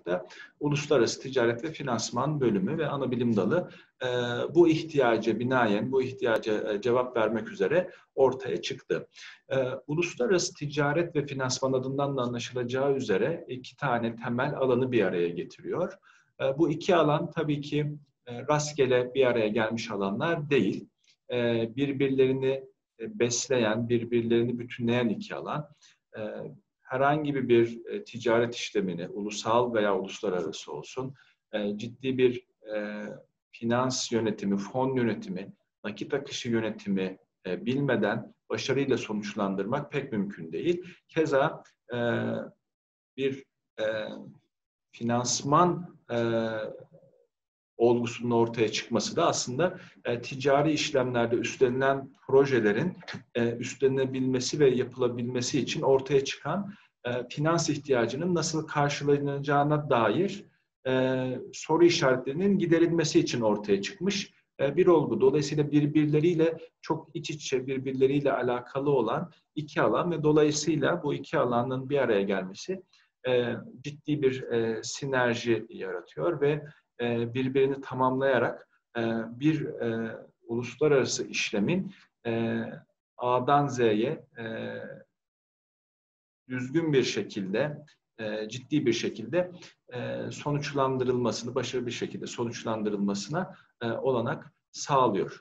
da Uluslararası Ticaret ve Finansman bölümü ve ana bilim dalı bu ihtiyaca binaen, bu ihtiyaca cevap vermek üzere ortaya çıktı. Uluslararası Ticaret ve Finansman adından da anlaşılacağı üzere iki tane temel alanı bir araya getiriyor. Bu iki alan tabii ki rastgele bir araya gelmiş alanlar değil. Birbirlerini besleyen, birbirlerini bütünleyen iki alan. Herhangi bir ticaret işlemini, ulusal veya uluslararası olsun, ciddi bir finans yönetimi, fon yönetimi, nakit akışı yönetimi bilmeden başarıyla sonuçlandırmak pek mümkün değil. Keza bir finansman olgusunun ortaya çıkması da aslında ticari işlemlerde üstlenilen projelerin üstlenilebilmesi ve yapılabilmesi için ortaya çıkan finans ihtiyacının nasıl karşılanacağına dair soru işaretlerinin giderilmesi için ortaya çıkmış bir olgu. Dolayısıyla birbirleriyle çok iç içe, birbirleriyle alakalı olan iki alan ve dolayısıyla bu iki alanın bir araya gelmesi ciddi bir sinerji yaratıyor ve birbirini tamamlayarak bir uluslararası işlemin A'dan Z'ye düzgün bir şekilde, ciddi bir şekilde sonuçlandırılmasını, başarılı bir şekilde sonuçlandırılmasına olanak sağlıyor.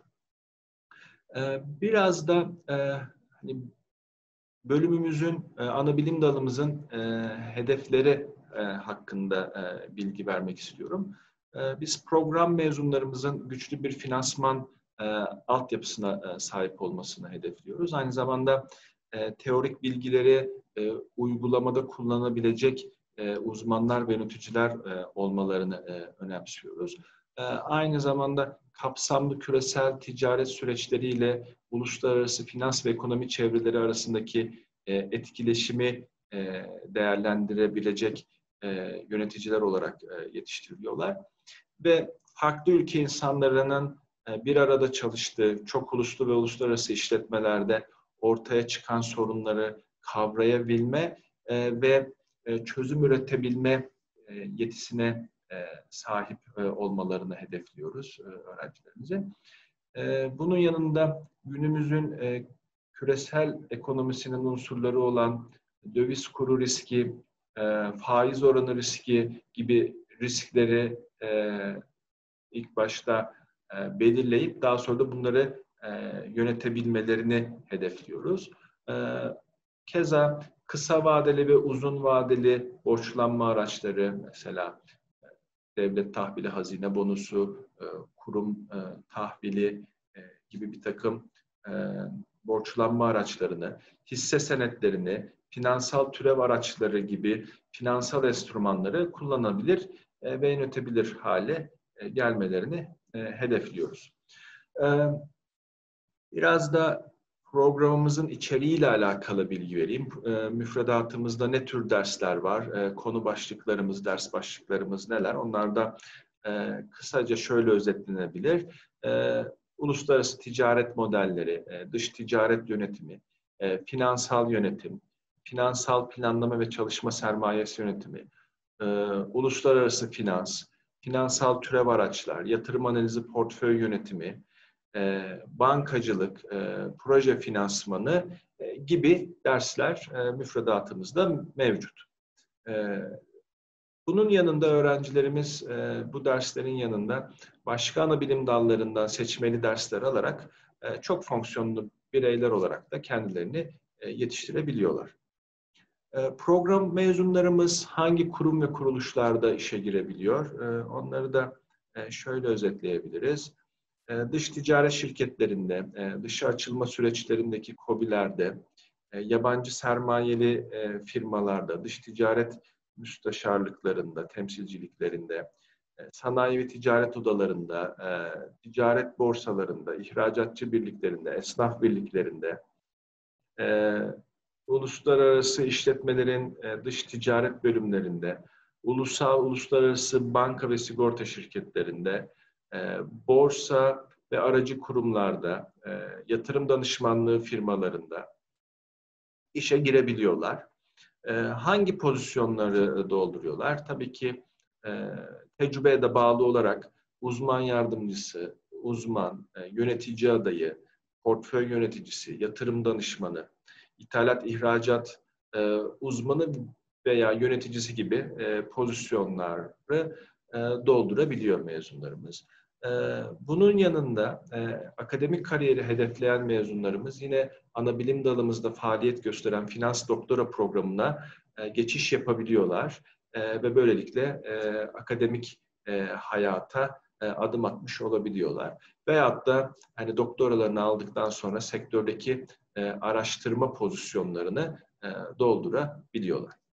Biraz da hani bölümümüzün, ana bilim dalımızın hedefleri hakkında bilgi vermek istiyorum. Biz program mezunlarımızın güçlü bir finansman altyapısına sahip olmasını hedefliyoruz. Aynı zamanda teorik bilgileri uygulamada kullanabilecek uzmanlar ve yöneticiler olmalarını önemsiyoruz. Aynı zamanda kapsamlı küresel ticaret süreçleriyle uluslararası finans ve ekonomi çevreleri arasındaki etkileşimi değerlendirebilecek yöneticiler olarak yetiştiriliyorlar. Ve farklı ülke insanlarının bir arada çalıştığı çok uluslu ve uluslararası işletmelerde ortaya çıkan sorunları kavrayabilme ve çözüm üretebilme yetisine sahip olmalarını hedefliyoruz öğrencilerimizin. Bunun yanında günümüzün küresel ekonomisinin unsurları olan döviz kuru riski, faiz oranı riski gibi riskleri ilk başta belirleyip daha sonra da bunları yönetebilmelerini hedefliyoruz. Keza kısa vadeli ve uzun vadeli borçlanma araçları, mesela devlet tahvili, hazine bonusu, kurum tahvili gibi bir takım borçlanma araçlarını, hisse senetlerini, finansal türev araçları gibi finansal enstrümanları kullanabilir ve yönetebilir hale gelmelerini hedefliyoruz. Biraz da programımızın içeriğiyle alakalı bilgi vereyim. Müfredatımızda ne tür dersler var? Konu başlıklarımız, ders başlıklarımız neler? Onlar da kısaca şöyle özetlenebilir. Uluslararası ticaret modelleri, dış ticaret yönetimi, finansal yönetim, finansal planlama ve çalışma sermayesi yönetimi, uluslararası finans, finansal türev araçlar, yatırım analizi, portföy yönetimi, bankacılık, proje finansmanı gibi dersler müfredatımızda mevcut. Bunun yanında öğrencilerimiz bu derslerin yanında başka ana bilim dallarından seçmeli dersler alarak çok fonksiyonlu bireyler olarak da kendilerini yetiştirebiliyorlar. Program mezunlarımız hangi kurum ve kuruluşlarda işe girebiliyor? Onları da şöyle özetleyebiliriz. Dış ticaret şirketlerinde, dışa açılma süreçlerindeki KOBİ'lerde, yabancı sermayeli firmalarda, dış ticaret müsteşarlıklarında, temsilciliklerinde, sanayi ve ticaret odalarında, ticaret borsalarında, ihracatçı birliklerinde, esnaf birliklerinde, uluslararası işletmelerin dış ticaret bölümlerinde, ulusal, uluslararası banka ve sigorta şirketlerinde, borsa ve aracı kurumlarda, yatırım danışmanlığı firmalarında işe girebiliyorlar. Hangi pozisyonları dolduruyorlar? Tabii ki tecrübeye de bağlı olarak uzman yardımcısı, uzman, yönetici adayı, portföy yöneticisi, yatırım danışmanı, ithalat, ihracat uzmanı veya yöneticisi gibi pozisyonları doldurabiliyor mezunlarımız. Bunun yanında akademik kariyeri hedefleyen mezunlarımız yine ana bilim dalımızda faaliyet gösteren finans doktora programına geçiş yapabiliyorlar ve böylelikle akademik hayata adım atmış olabiliyorlar. Veyahut da hani doktoralarını aldıktan sonra sektördeki araştırma pozisyonlarını doldurabiliyorlar.